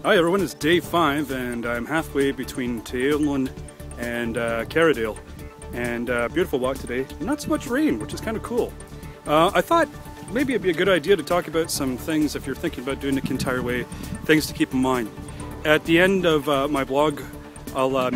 Hi everyone, it's day 5 and I'm halfway between Tayinloan and Carradale, and beautiful walk today. Not so much rain, which is kind of cool. I thought maybe it'd be a good idea to talk about some things if you're thinking about doing the Kintyre Way, things to keep in mind. At the end of my blog, I'll